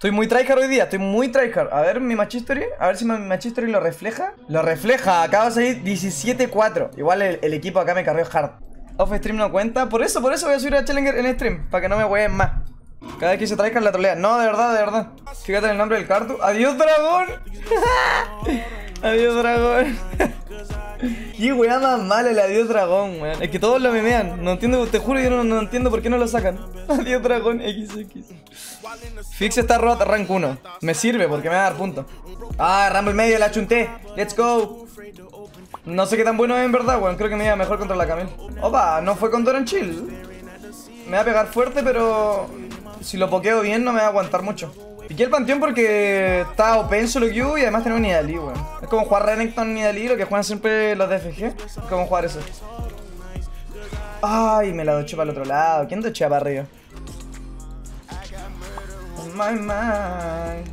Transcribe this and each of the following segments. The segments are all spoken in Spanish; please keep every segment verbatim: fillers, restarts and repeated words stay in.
Estoy muy tryhard hoy día, estoy muy tryhard. A ver mi match history, a ver si mi match history lo refleja. Lo refleja, acaba de salir diecisiete cuatro. Igual el, el equipo acá me carrió hard. Off stream no cuenta, por eso, por eso voy a subir a Challenger en stream, para que no me hueven más. Cada vez que se tryhard la trolea. No, de verdad, de verdad. Fíjate en el nombre del cartu. ¡Adiós, dragón! ¡Adiós, dragón! Qué weá más mala el adiós dragón, weón. Es que todos lo memean. No entiendo, te juro, yo no, no entiendo por qué no lo sacan. Adiós dragón equis equis. Fix está rota, rank uno. Me sirve porque me va a dar punto. Ah, Rumble medio, la chunté. Let's go. No sé qué tan bueno es en verdad, weón. Creo que me iba mejor contra la Camel. Opa, no fue con Doran Chill. Me va a pegar fuerte, pero si lo pokeo bien no me va a aguantar mucho. Piqué el panteón porque está O P en solo queue y además tenemos Nidalee, weón. Es como jugar Renekton Nidalee, lo que juegan siempre los de F G. Es como jugar eso. Ay, me la doché para el otro lado. ¿Quién dochea para arriba? Oh my mind.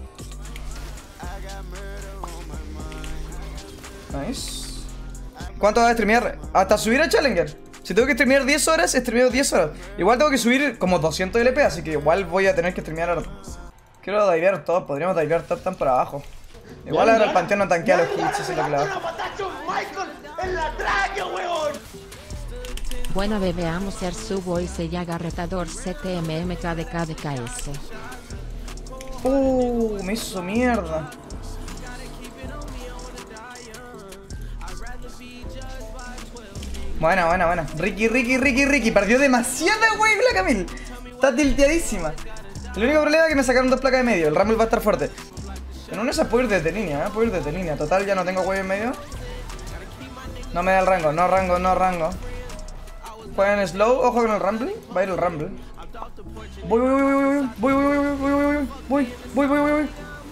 Nice. ¿Cuánto vas a streamear? Hasta subir a Challenger. Si tengo que streamear diez horas, streameo diez horas. Igual tengo que subir como doscientos L P, así que igual voy a tener que streamear ahora. Quiero divear top, podríamos divear top tan para abajo. Igual ahora el panteón no tanquea los hits, eso es lo clave. Bueno, veamos ser subo y se llaga retador C T M M K D K D K S. Uh, me hizo mierda. Buena, buena, buena. Ricky, Ricky, Ricky, Ricky. Perdió demasiada wave la Camille. Está tilteadísima. El único problema es que me sacaron dos placas de medio. El Rumble va a estar fuerte. En una esa puedo ir desde línea, ¿eh? Puedo ir desde línea. Total, ya no tengo wave en medio. No me da el rango, no rango, no rango. Juegan slow, ojo con el Rumble. Va a ir el Rumble. Voy, voy, voy, voy, voy, voy, voy, voy, voy, voy, voy, voy, voy, voy, voy.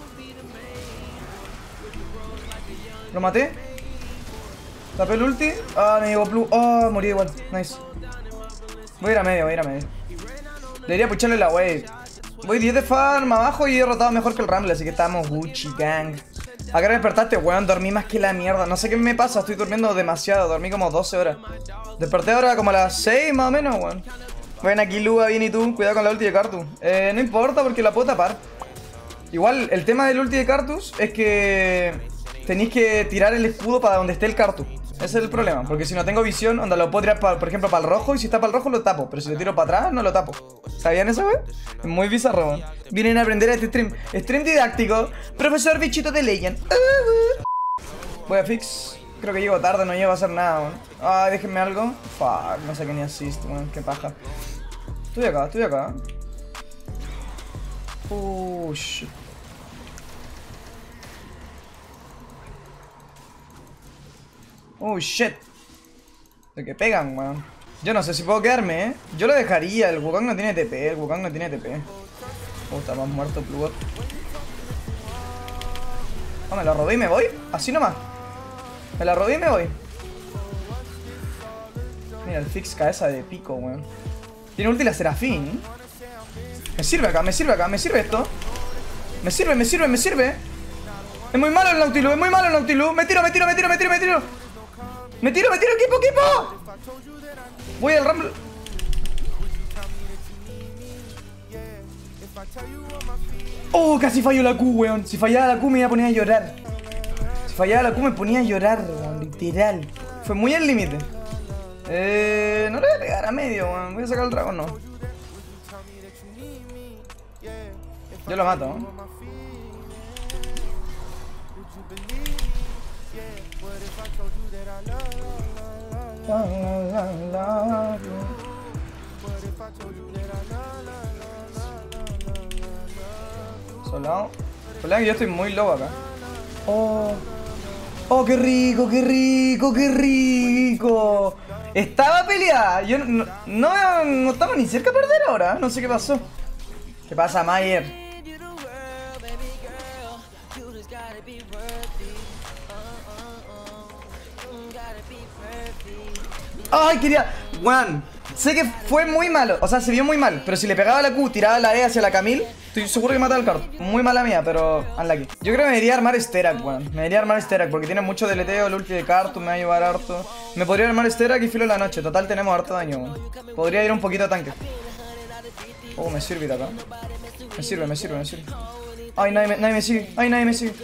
Lo maté. Tapé el ulti. Ah, me llegó blue. Ah, morí igual. Nice. Voy a ir a medio, voy a ir a medio. Debería pucharle la wave. Voy diez de farm abajo y he rotado mejor que el Rumble, así que estamos Gucci gang. ¿A qué hora despertaste, weón? Dormí más que la mierda. No sé qué me pasa, estoy durmiendo demasiado. Dormí como doce horas. Desperté ahora como a las seis más o menos, weón. Ven aquí, Luga, bien y tú. Cuidado con la ulti de Cartus. Eh, no importa porque la puedo tapar. Igual, el tema del ulti de Cartus es que tenéis que tirar el escudo para donde esté el Cartus. Ese es el problema, porque si no tengo visión, onda lo puedo tirar, pa, por ejemplo, para el rojo. Y si está para el rojo, lo tapo. Pero si lo tiro para atrás, no lo tapo. ¿Sabían eso, wey? Es muy bizarro, wey. Vienen a aprender a este stream. Stream didáctico. Profesor bichito de Legend. Uh, uh. Voy a fix. Creo que llego tarde, no llego a hacer nada, wey. Ay, déjenme algo. Fuck, no sé qué ni asist, wey. Qué paja. Estoy acá, estoy acá. Uh, shit. Oh shit. De que pegan, weón. Yo no sé si puedo quedarme, eh. Yo lo dejaría. El Wukong no tiene T P. El Wukong no tiene T P. Oh, está más muerto el Plugot. Oh, me lo robé y me voy. Así nomás. Me la robé y me voy. Mira el fix cabeza de pico, weón. Tiene ulti la Serafín. Me sirve acá, me sirve acá, me sirve esto. Me sirve, me sirve, me sirve. Es muy malo el Nautilus, es muy malo el Nautilus. Me tiro, me tiro, me tiro, me tiro, me tiro. Me tiro, me tiro, equipo, equipo. Voy al Rumble. Oh, casi falló la Q, weón. Si fallaba la Q me iba a poner a llorar. Si fallaba la Q me ponía a llorar, weón. Literal. Fue muy al límite. Eh, no le voy a pegar a medio, weón. Voy a sacar el dragón, no. Yo lo mato, ¿no? Solado. Solado que yo estoy muy low acá. Oh. Oh, qué rico, qué rico, qué rico. Estaba peleada. Yo no, no, no, no estamos ni cerca de perder ahora. No sé qué pasó. ¿Qué pasa, Mayer? Ay, quería... Juan, sé que fue muy malo. O sea, se vio muy mal. Pero si le pegaba la Q, tiraba la E hacia la Camille, estoy seguro que mataba el card. Muy mala mía, pero unlucky. Yo creo que me debería armar Sterak, weón. Me debería armar Sterak porque tiene mucho deleteo. El ulti de Cartu me va a llevar harto. Me podría armar Sterak y filo en la noche. Total, tenemos harto daño, weón. Podría ir un poquito a tanque. Oh, me sirve ir acá. Me sirve, me sirve, me sirve. Ay, nadie me, nadie me sigue. Ay, nadie me sigue.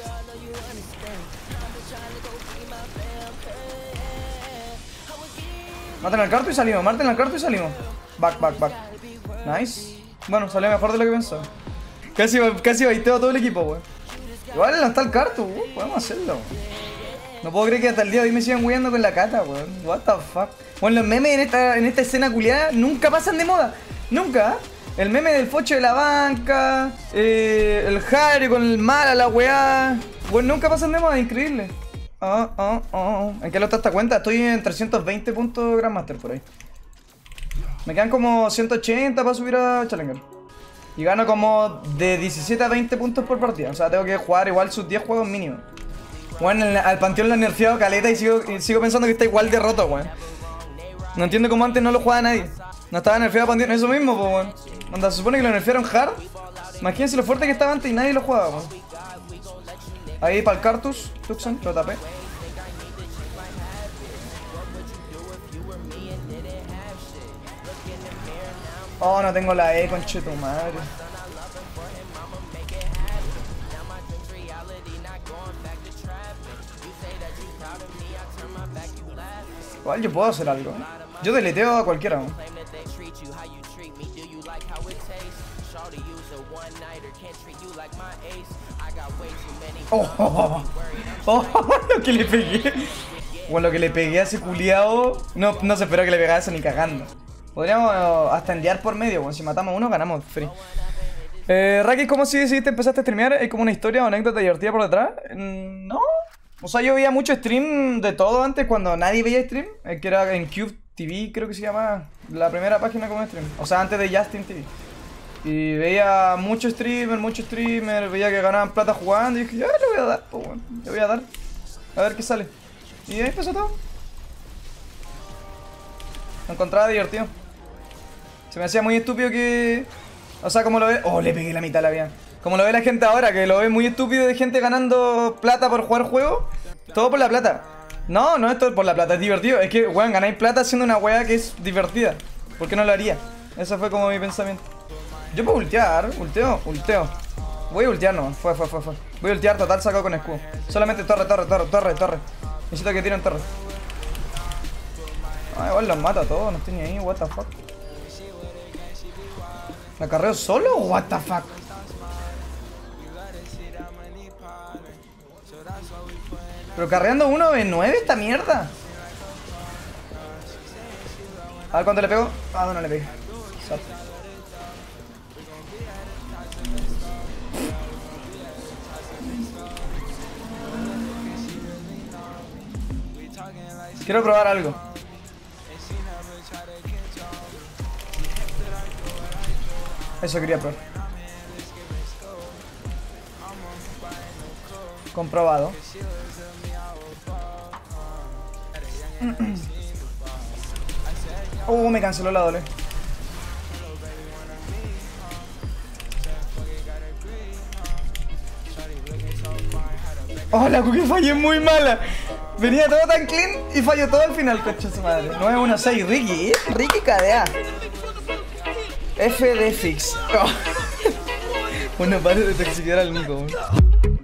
Maten al carto y salimos. Maten al carto y salimos. Back, back, back. Nice. Bueno, salió mejor de lo que pensaba. Casi, casi baiteo a todo el equipo, weón. Igual no está el carto, weón. Podemos hacerlo. No puedo creer que hasta el día de hoy me sigan huyendo con la cata, weón. What the fuck. Bueno, los memes en esta, en esta escena culiada nunca pasan de moda. Nunca. El meme del focho de la banca. Eh, el Harry con el mal a la weá. Bueno, nunca pasan de moda, increíble. Oh, oh, oh. ¿En qué lo está esta cuenta? Estoy en trescientos veinte puntos Grandmaster por ahí. Me quedan como ciento ochenta para subir a Challenger. Y gano como de diecisiete a veinte puntos por partida. O sea, tengo que jugar igual sus diez juegos mínimo. Bueno, el, al Panteón lo han nerfeado caleta y sigo, y sigo pensando que está igual de roto, weón. No entiendo cómo antes no lo jugaba nadie. No estaba nerfeado Panteón, eso mismo, pues, weón. Cuando se supone que lo nerfearon hard. Imagínense lo fuerte que estaba antes y nadie lo jugaba, weón. Ahí para el Cartus, Tucson, lo tapé. Oh, no tengo la E, conche tu madre. Igual yo puedo hacer algo. Yo deleteo a cualquiera, ¿no? Oh, oh, oh, oh, lo que le pegué. Bueno, lo que le pegué a ese culiao. No, no se esperó que le pegara eso ni cagando. Podríamos hasta enviar por medio, bueno, si matamos a uno ganamos free. Eh, Raki, ¿cómo si decidiste empezaste a streamear? ¿Hay como una historia o anécdota divertida por detrás? No. O sea, yo veía mucho stream de todo antes cuando nadie veía stream. Eh, que era en Cube T V, creo que se llama la primera página como stream. O sea, antes de Justin T V. Y veía mucho streamer, mucho streamer, veía que ganaban plata jugando y dije, ya le voy a dar, pues bueno, le voy a dar. A ver qué sale. Y ahí empezó todo. Lo encontraba divertido. Se me hacía muy estúpido que... O sea, como lo ve... Oh, le pegué la mitad a la vida. Como lo ve la gente ahora, que lo ve muy estúpido de gente ganando plata por jugar juegos. Todo por la plata. No, no es todo por la plata, es divertido. Es que, weón, ganáis plata haciendo una weá que es divertida. ¿Por qué no lo haría? Ese fue como mi pensamiento. Yo puedo ultear, ulteo, ulteo. Voy a ultear nomás, fue, fue, fue, fue. Voy a ultear total sacado con escudo. Solamente torre, torre, torre, torre, torre. Necesito que tiren torre. Ah, igual los mata a todos, no estoy ni ahí, what the fuck. ¿La carreo solo o what the fuck? Pero carreando uno de nueve esta mierda. A ver cuánto le pego. Ah, no, no le pegué. Sat. Quiero probar algo. Eso quería probar. Comprobado. Oh, me canceló la doble. Oh, la cookie fallé muy mala. Venía todo tan clean y falló todo al final, coche su madre. nueve uno seis, Ricky. Ricky K D A. F D Fix. Oh. Bueno, pare de toxicar al Nico.